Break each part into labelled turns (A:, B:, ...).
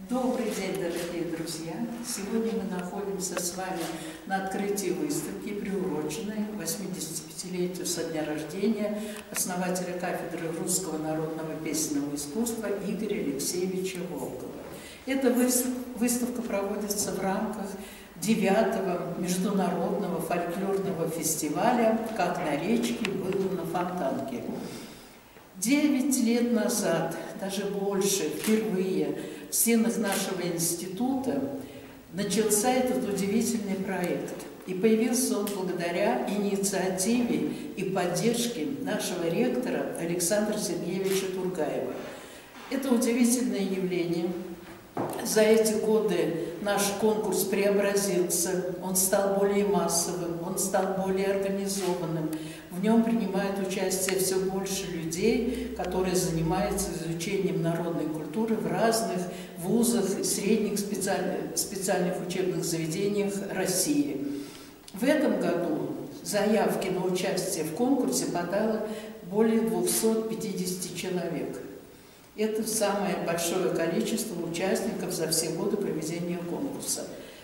A: Добрый день, дорогие друзья! Сегодня мы находимся с вами на открытии выставки, приуроченной 85-летию со дня рождения основателя кафедры русского народного песенного искусства Игоря Алексеевича Волкова. Эта выставка проводится в рамках 9-го международного фольклорного фестиваля «Как на речке было на Фонтанке». 9 лет назад, даже больше, впервые в стенах нашего института начался этот удивительный проект. И появился он благодаря инициативе и поддержке нашего ректора Александра Сергеевича Тургаева. Это удивительное явление. За эти годы наш конкурс преобразился, он стал более массовым, он стал более организованным. В нем принимает участие все больше людей, которые занимаются изучением народной культуры в разных вузах, средних специальных учебных заведениях России. В этом году заявки на участие в конкурсе подало более 250 человек. Это самое большое количество участников за все годы проведения конкурса.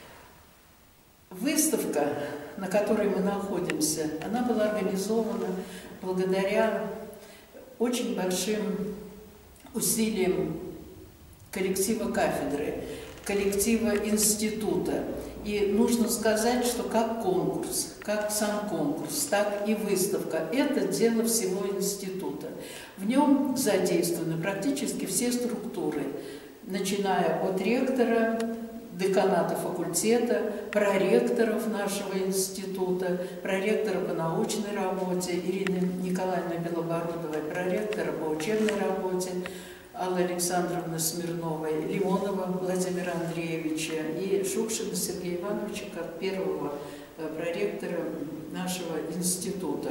A: Выставка, на которой мы находимся, она была организована благодаря очень большим усилиям коллектива кафедры, коллектива института. И нужно сказать, что как конкурс, как сам конкурс, так и выставка – это дело всего института. В нем задействованы практически все структуры, начиная от ректора, деканата факультета, проректоров нашего института, проректора по научной работе Ирины Николаевны Белобородовой, проректора по учебной работе Аллы Александровны Смирновой, Лимонова Владимира Андреевича и Шукшина Сергея Ивановича как первого проректора нашего института.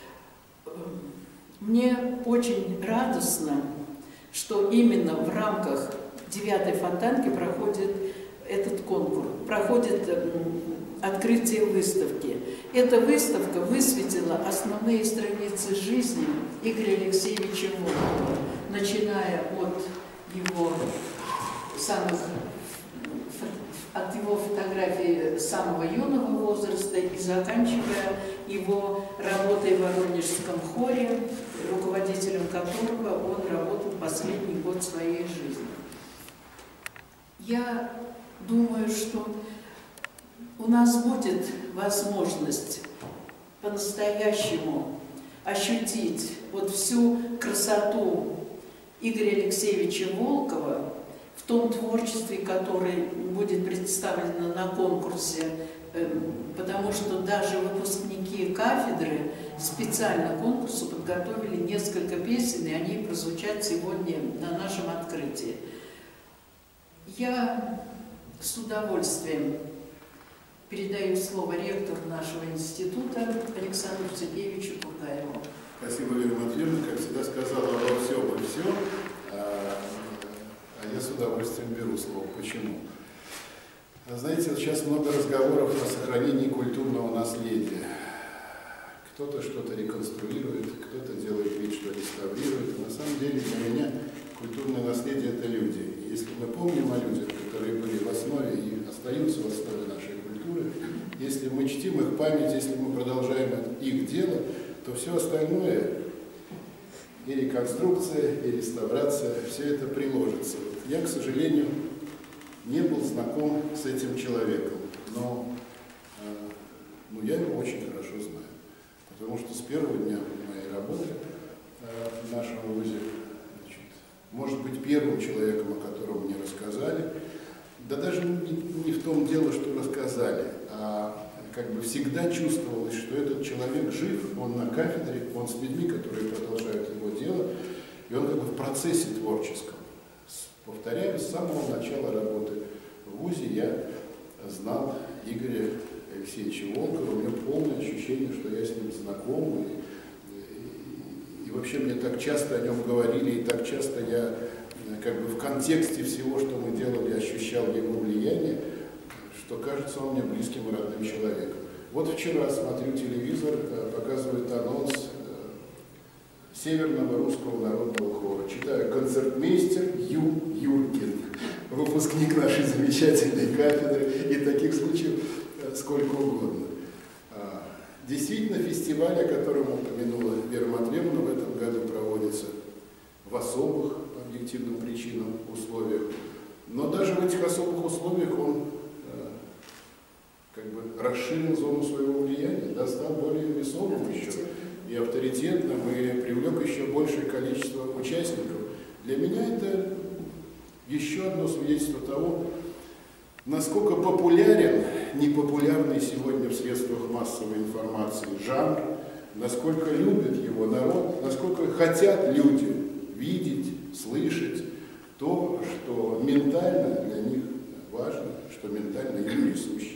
A: Мне очень радостно, что именно в рамках 9-й Фонтанки проходит этот конкурс, проходит открытие выставки. Эта выставка высветила основные страницы жизни Игоря Алексеевича Волкова, начиная от его фотографий самого юного возраста и заканчивая его работой в Воронежском хоре, руководителем которого он работал последний год своей жизни. Я думаю, что у нас будет возможность по-настоящему ощутить вот всю красоту Игоря Алексеевича Волкова в том творчестве, которое будет представлено на конкурсе, потому что даже выпускники кафедры специально к конкурсу подготовили несколько песен, и они прозвучат сегодня на нашем открытии. Я с удовольствием передаю слово ректору нашего института Александру Сергеевичу Тургаеву.
B: Спасибо, Вера Матвеевна. Как всегда сказала, во всем и все. А я с удовольствием беру слово. Почему? Знаете, вот сейчас много разговоров о сохранении культурного наследия. Кто-то что-то реконструирует, кто-то делает вид, что реставрирует. На самом деле для меня культурное наследие – это люди. Если мы помним о людях, которые были в основе и остаются в основе нашей культуры, если мы чтим их память, если мы продолжаем их дело, то все остальное, и реконструкция, и реставрация, все это приложится. Я, к сожалению, не был знаком с этим человеком, но я его очень хорошо знаю, потому что с первого дня моей работы в нашем вузе, может быть, первым человеком, о котором мне рассказали, да даже не в том дело, что рассказали, а как бы всегда чувствовалось, что этот человек жив, он на кафедре, он с людьми, которые продолжают его дело, и он как бы в процессе творческом. Повторяю, с самого начала работы в вузе я знал Игоря Алексеевича Волкова, у меня полное ощущение, что я с ним знаком, и вообще мне так часто о нем говорили, и так часто я как бы в контексте всего, что мы делали, ощущал его влияние, что кажется он мне близким и родным человеком. Вот вчера смотрю телевизор, показывает анонс Северного русского народного хора. Читаю: концертмейстер Юркин. выпускник нашей замечательной кафедры, и таких случаев сколько угодно. Действительно, фестиваль, о котором упомянула Вера Матвеевна, в этом году проводится в особых, по объективным причинам, условиях. Но даже в этих особых условиях он как бы расширил зону своего влияния, да, стал более весомым еще и авторитетным, и привлек еще большее количество участников. Для меня это еще одно свидетельство того, насколько популярен непопулярный сегодня в средствах массовой информации жанр, насколько любит его народ, насколько хотят люди видеть, слышать то, что ментально для них важно, что ментально им присуще.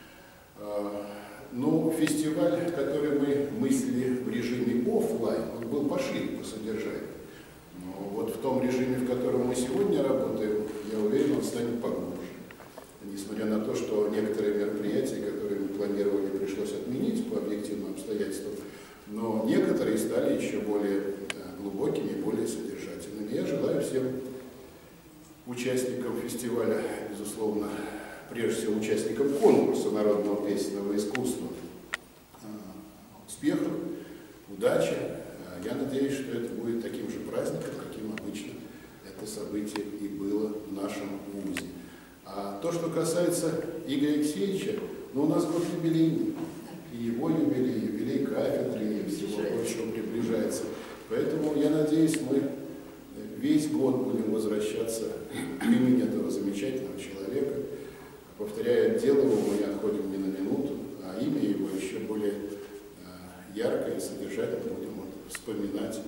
B: Но фестиваль, который мы мыслили в режиме офлайн, он был пошире по содержанию. Но вот в том режиме, в котором мы сегодня работаем, я уверен, он станет поглубже. Несмотря на то, что некоторые мероприятия, которые мы планировали, пришлось отменить по объективным обстоятельствам, но некоторые стали еще более глубокими, более содержательными. Я желаю всем участникам фестиваля, безусловно, прежде всего участникам конкурса народного песенного искусства, успехов, удачи. Я надеюсь, что это будет таким же праздником, каким обычно это событие и было в нашем вузе. А то, что касается Игоря Алексеевича, ну, у нас год юбилейный, и его юбилей, юбилей кафедры, и всего прочего приближается. Поэтому, я надеюсь, мы весь год будем возвращаться к имени этого замечательного человека. Повторяю, от дела его мы не отходим ни на минуту, а имя его еще более ярко и содержательно будем вспоминать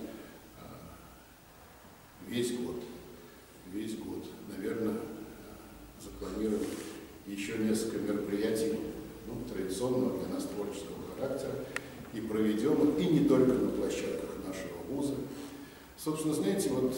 B: весь год. Весь год. Наверное, запланируем еще несколько мероприятий, ну, традиционного для нас творческого характера, и проведем их, и не только на площадках нашего вуза. Собственно, знаете, вот,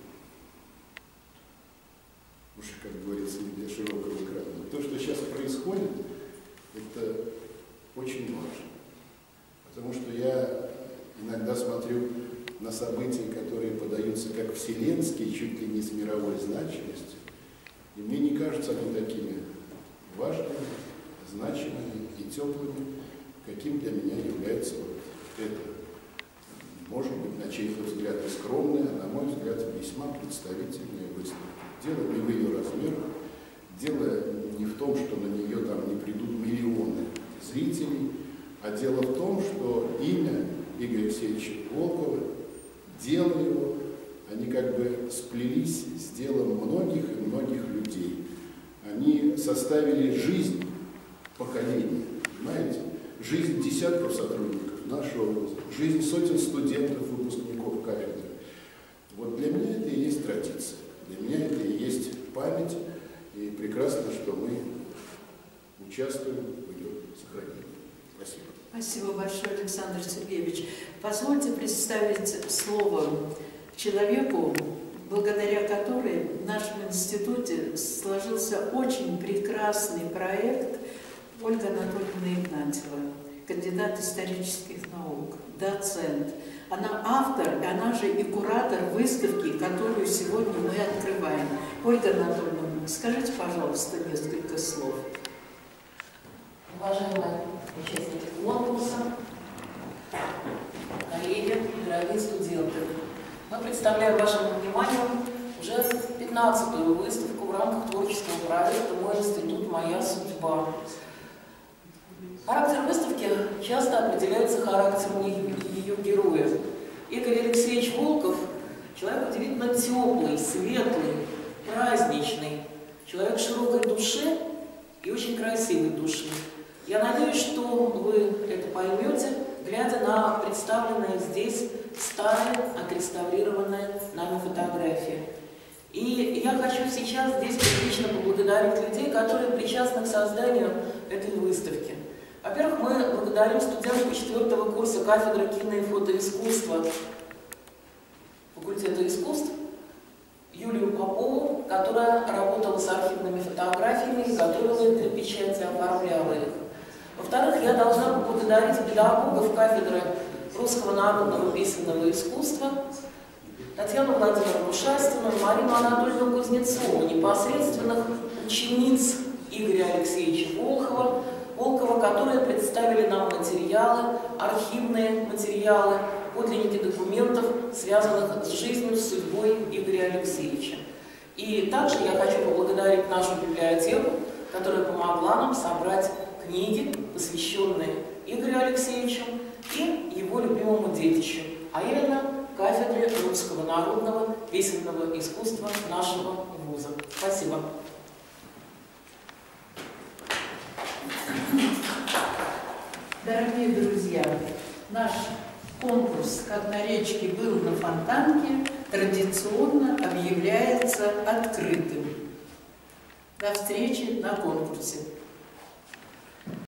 B: уж как говорится, не для широкого экрана, то, что сейчас происходит, это очень важно. Потому что я иногда смотрю на события, которые подаются как вселенские, чуть ли не с мировой значимостью, и мне не кажутся они такими важными, значимыми и теплыми, каким для меня является вот это, может быть, на чей-то взгляд и скромная, а на мой взгляд весьма представительная выставка. Дело не в ее размерах, дело не в том, что на нее там не придут миллионы зрителей, а дело в том, что имя Игоря Алексеевича Волкова, дело его, они как бы сплелись с делом многих и многих людей. Они составили жизнь поколения, понимаете? Жизнь десятков сотрудников нашего вуза, жизнь сотен студентов, выпускников кафедры. Вот для меня это и есть традиция, для меня это и есть память, и прекрасно, что мы участвуем в ее сохранении. Спасибо.
A: Спасибо большое, Александр Сергеевич. Позвольте представить слово человеку, благодаря которой в нашем институте сложился очень прекрасный проект. Ольга Анатольевна Игнатьева, кандидат исторических наук, доцент. Она автор, и она же и куратор выставки, которую сегодня мы открываем. Ольга Анатольевна, скажите, пожалуйста, несколько слов.
C: Уважаемые участники конкурса, коллеги, дорогие студенты, мы представляем вашему вниманию уже 15-ю выставку в рамках творческого проекта «Мой институт. Моя судьба». Характер выставки часто определяется характером ее героя. Игорь Алексеевич Волков – человек удивительно теплый, светлый, праздничный, человек широкой души и очень красивой души. Я надеюсь, что вы это поймете, глядя на представленные здесь старые, отреставрированные нами фотографии. И я хочу сейчас здесь публично поблагодарить людей, которые причастны к созданию этой выставки. Во-первых, мы благодарим студентку 4-го курса кафедры кино- и фотоискусства факультета искусств Юлию Попову, которая работала с архивными фотографиями и готовила их для печати, оформляла их. Во-вторых, я должна поблагодарить педагогов кафедры русского народного песенного искусства, Татьяну Владимировну Шастину и Марину Анатольевну Кузнецову, непосредственных учениц Игоря Алексеевича Волкова, которые представили нам материалы, архивные материалы, подлинники документов, связанных с жизнью, с судьбой Игоря Алексеевича. И также я хочу поблагодарить нашу библиотеку, которая помогла нам собрать книги, посвященные Игорю Алексеевичу и его любимому детищу, а именно кафедре русского народного песенного искусства нашего вуза. Спасибо.
A: Дорогие друзья, наш конкурс «Как на речке был на Фонтанке» традиционно объявляется открытым. До встречи на конкурсе.